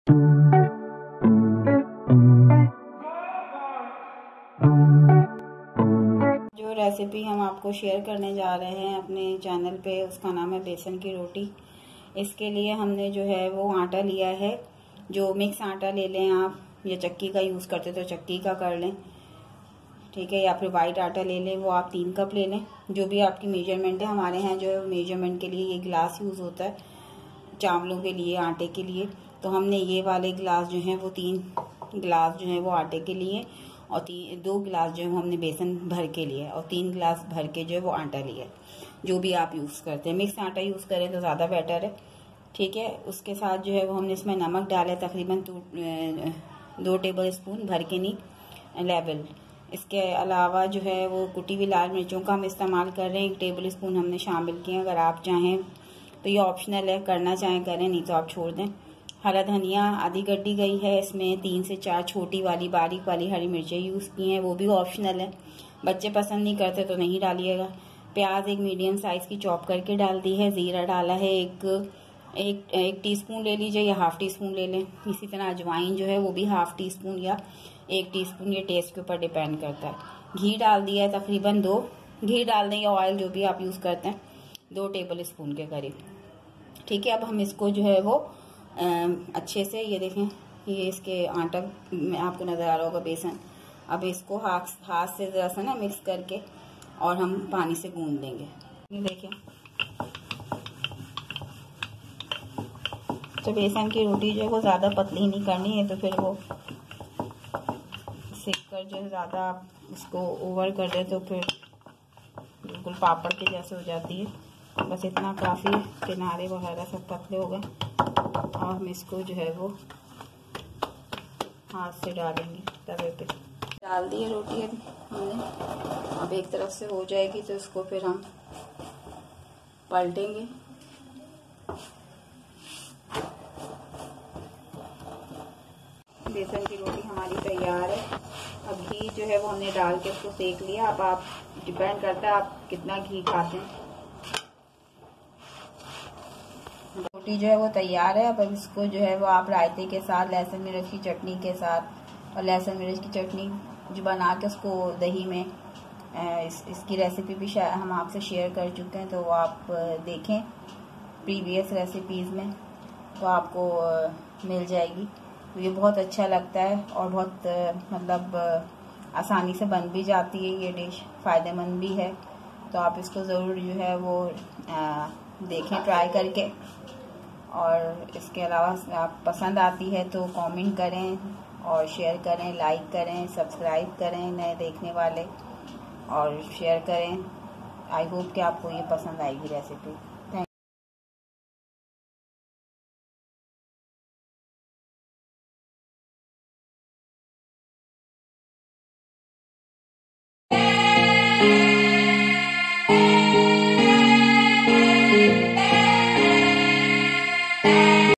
जो रेसिपी हम आपको शेयर करने जा रहे हैं अपने चैनल पे, उसका नाम है बेसन की रोटी। इसके लिए हमने जो है वो आटा लिया है, जो मिक्स आटा ले लें आप, या चक्की का यूज़ करते तो चक्की का कर लें, ठीक है, या फिर वाइट आटा ले लें, वो आप 3 कप ले लें, जो भी आपकी मेजरमेंट है। हमारे यहाँ जो मेजरमेंट के लिए ये गिलास यूज़ होता है चावलों के लिए, आटे के लिए, तो हमने ये वाले गिलास जो हैं वो 3 गिलास जो है वो आटे के लिए, और 2 गिलास जो है हमने बेसन भर के लिए, और 3 गिलास भर के जो है वो आटा लिया। जो भी आप यूज़ करते हैं, मिक्स आटा यूज़ करें तो ज़्यादा बेटर है, ठीक है। उसके साथ जो है वो हमने इसमें नमक डाला है, तकरीबन 2 टेबल स्पून, भर के नहीं, लेवल। इसके अलावा जो है वो कुटी हुई लाल मिर्चों का हम इस्तेमाल कर रहे हैं, 1 टेबल स्पून हमने शामिल किए। अगर आप चाहें तो ये ऑप्शनल है, करना चाहें करें, नहीं तो आप छोड़ दें। हरा धनिया आधी गड्डी गई है, इसमें 3 से 4 छोटी वाली बारीक वाली हरी मिर्चें यूज़ की हैं, वो भी ऑप्शनल है, बच्चे पसंद नहीं करते तो नहीं डालिएगा। प्याज 1 मीडियम साइज़ की चॉप करके डाल दी है। ज़ीरा डाला है, एक टीस्पून ले लीजिए, या हाफ टी स्पून ले लें। इसी तरह अजवाइन जो है वो भी हाफ टी स्पून या 1 टीस्पून, ये टेस्ट के ऊपर डिपेंड करता है। घी डाल दिया है, तकरीबन 2 घी डाल दें या ऑयल जो भी आप यूज़ करते हैं, 2 टेबल स्पून के करीब, ठीक है। अब हम इसको जो है वो अच्छे से, ये देखें, ये इसके आटा में आपको नज़र आ रहा होगा बेसन। अब इसको हाथ से ज़रा सा ना मिक्स करके और हम पानी से गूंद देंगे। ये देखें, तो बेसन की रोटी जो है वो ज़्यादा पतली नहीं करनी है, तो फिर वो सेक कर जो है ज़्यादा आप उसको ओवर कर दे तो फिर बिल्कुल पापड़ के जैसे हो जाती है। बस इतना काफ़ी, किनारे वगैरह सब पतले हो गए, और हम इसको जो है वो हाथ से डालेंगे तवे पे। डाल दी है रोटी हमने, अब एक तरफ से हो जाएगी तो इसको फिर हम पलटेंगे। बेसन की रोटी हमारी तैयार है। अब घी जो है वो हमने डाल के उसको सेक लिया। अब आप, डिपेंड करता है आप कितना घी खाते हैं। रोटी जो है वो तैयार है। अब इसको जो है वो आप रायते के साथ, लहसुन मिर्च की चटनी के साथ, और लहसुन मिर्च की चटनी जो बना के उसको दही में, इसकी रेसिपी भी हम आपसे शेयर कर चुके हैं, तो वो आप देखें प्रीवियस रेसिपीज़ में, तो आपको मिल जाएगी। तो ये बहुत अच्छा लगता है और बहुत मतलब आसानी से बन भी जाती है ये डिश, फ़ायदेमंद भी है। तो आप इसको ज़रूर जो है वो देखें ट्राई करके, और इसके अलावा आप पसंद आती है तो कमेंट करें और शेयर करें, लाइक करें, सब्सक्राइब करें नए देखने वाले, और शेयर करें। आई होप कि आपको ये पसंद आएगी रेसिपी।